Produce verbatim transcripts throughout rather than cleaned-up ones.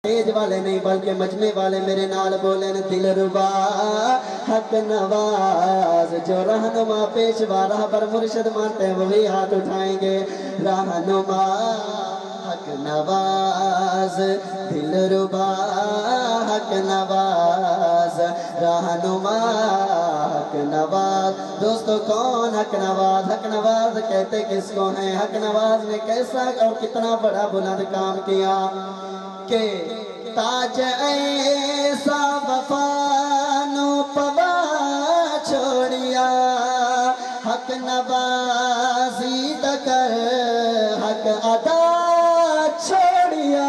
तेज वाले नहीं बल्कि मजमे वाले मेरे नाल बोले न दिलरुबा हक नवाज। जो रहनुमा पेशवा राह पर मुर्शिद मानते हैं वही हाथ उठाएंगे। रहनुमा हक नवाज दिलरुबा हक नवाज रहनुमा हक नवाज। दोस्तों कौन हक नवाज? हक नवाज कहते किसको हैं? हक नवाज ने कैसा और कितना बड़ा बुलंद काम किया के ताज ऐसा वफानो पवा छोड़िया। हक नवाजी तकर हक अदा छोड़िया।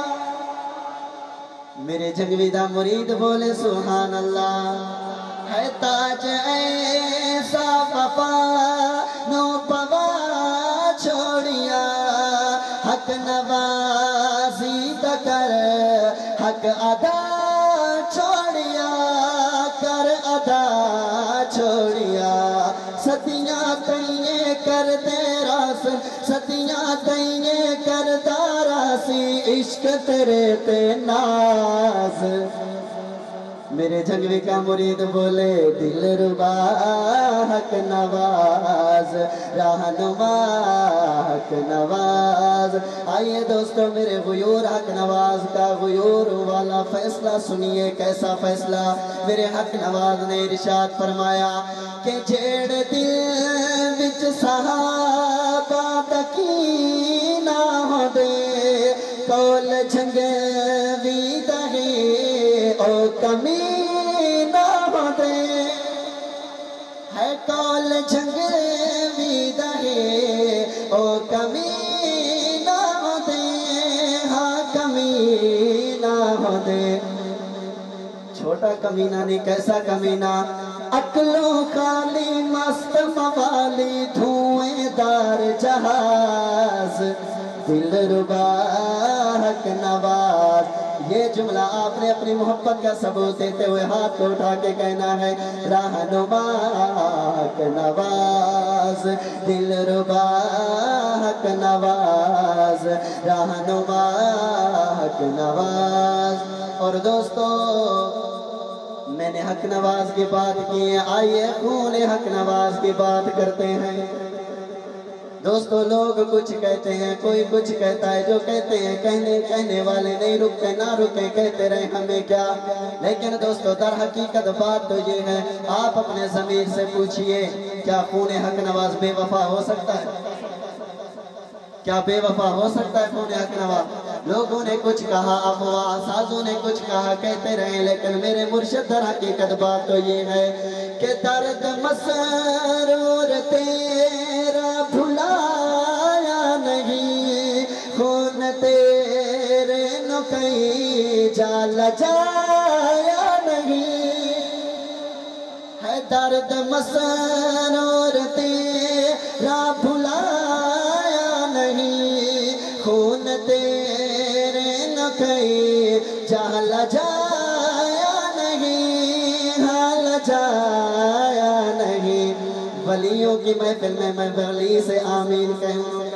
मेरे जगवीदा मुरीद बोले सुभान अल्लाह। है ताज ऐसा वफानो पवा छोड़िया। हक नवाजी कर हक अदा छोड़िया। कर अदा छोड़िया। सतियां तैये कर तेरा सन सतियां तैये कर तारा सी इश्क तेरे ते नाज। मेरे जंगवी का मुरीद बोले दिलरुबा हक नवाज रहनुमा हक नवाज। आइए दोस्तों मेरे गुयूर हक नवाज का गुयूर वाला फैसला सुनिए। कैसा फैसला? मेरे हक नवाज ने इरशाद फरमाया कि जेड़ दिल विच सहाबा तकी ना हो दे कोल जंगवी दहे ओ कमी ना हो दे। है कौल जंगवी दहे ओ कमी ना हो दे। हाँ कमी ना हो दे। छोटा कमीना नहीं कैसा कमीना? अक्लों खाली मस्त मवाली धुएंदार जहाज दिलरुबा हक नवाज। ये जुमला आपने अपनी मोहब्बत का सबूत देते हुए हाथ को उठा के कहना है रहनुमा हक नवाज दिलरुबा हक नवाज रहनुमा हक नवाज। और दोस्तों मैंने हक नवाज की बात की है, आइए खून हक नवाज की बात करते हैं। दोस्तों लोग कुछ कहते हैं, कोई कुछ कहता है, जो कहते हैं कहने कहने वाले नहीं रुकते, ना रुके कहते रहे हमें क्या। लेकिन दोस्तों दर हकीकत बात तो ये है, आप अपने ज़मीर से पूछिए क्या खून हक नवाज बेवफा हो सकता है? क्या बेवफा हो सकता है खून हक नवाज? लोगों ने कुछ कहा, अफवाह साजों ने कुछ कहा, कहते रहे, लेकिन मेरे मुर्शिद दर हकीकत बात तो ये है कि दर्द मसरूर तेरा भुलाया नहीं। खून तेरे न कहीं जाल जाया नहीं। है दर्द मसरूर तेरा भुलाया नहीं। खून तेरे न कहीं जाल जाया नहीं। हाल जाया नहीं। वलियों की महफिल में मैं वली से आमीन कहूँ।